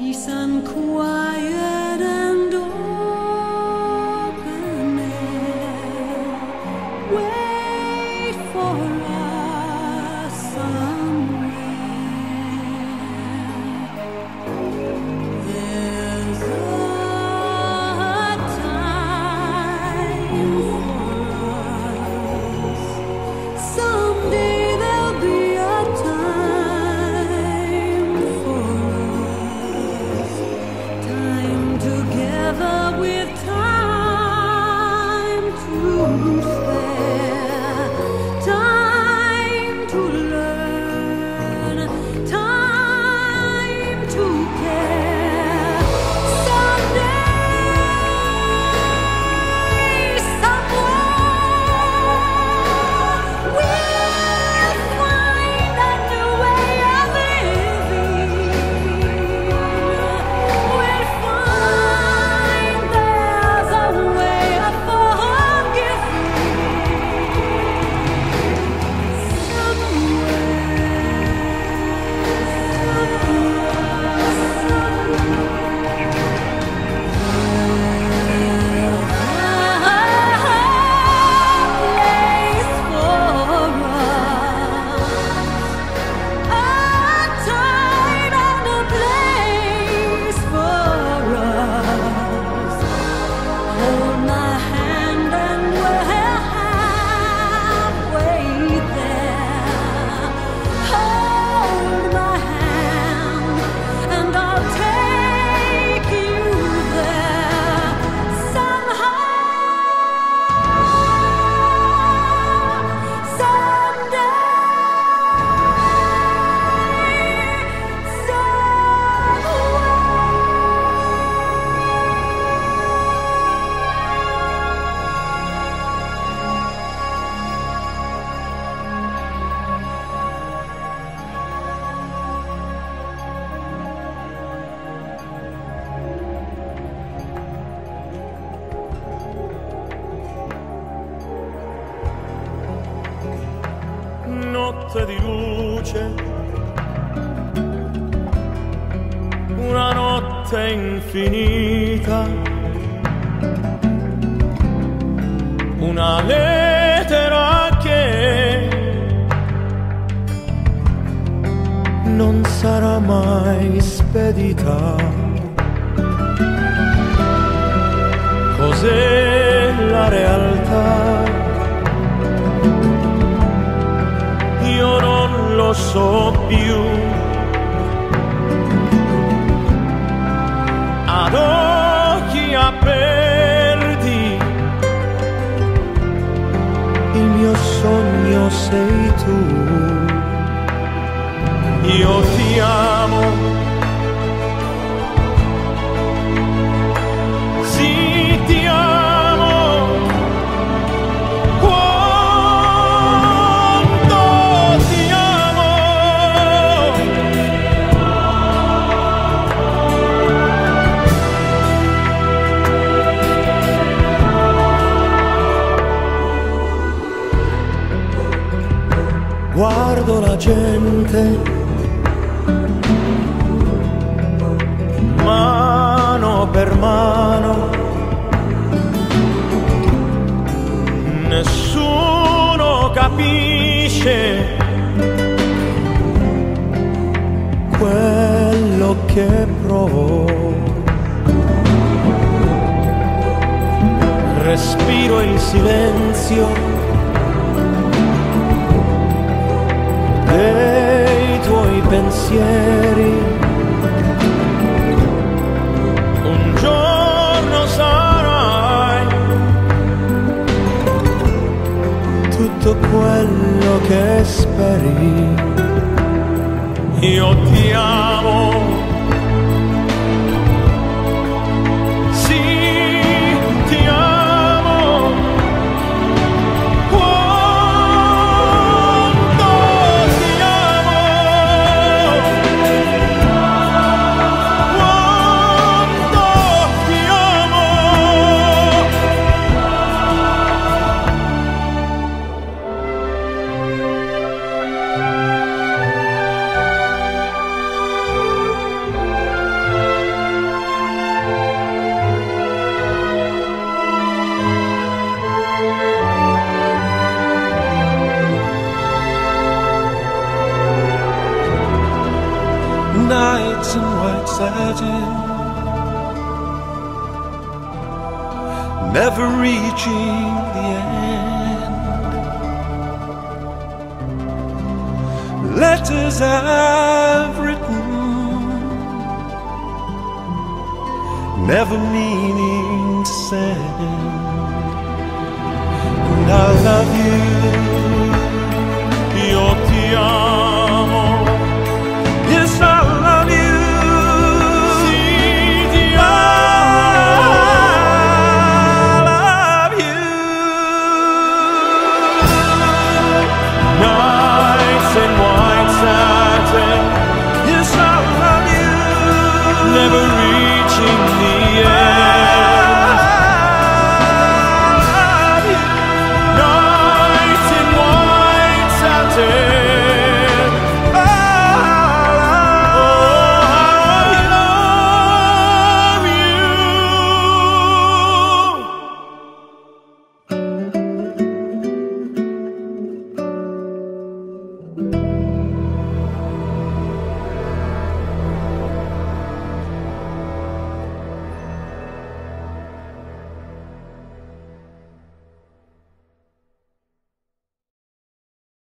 peace and quiet and open air wait for us somewhere. There's a time for us. Someday there'll be a time for us. Time together with time to spare. Time to learn. Time to care. Someday, somewhere, we'll find a new way of living. We'll find there's a way of forgiving. Hold my hand and we're halfway there. Hold my hand and I'll take you there. Somehow, someday, notte di luce, una notte infinita, una lettera che non sarà mai spedita. Cos'è la realtà? Io non lo so più. Ad occhi aperti, il mio sogno sei tu. Io ti amo, sì ti amo. Quanto ti amo. Guardo la gente mano per mano, nessuno capisce quello che provo. Respiro il silenzio dei tuoi pensieri. Un giorno sarai tutto quello che speri. Io ti amo. Sì, ti amo. Quanto ti amo. white satin, never reaching the end. Letters I've written, never meaning to send. And I love you, io ti amo. Yes, I love you. Sì, ti amo. I love you. Nights in white satin. Yes, I love you. Never reaching the end.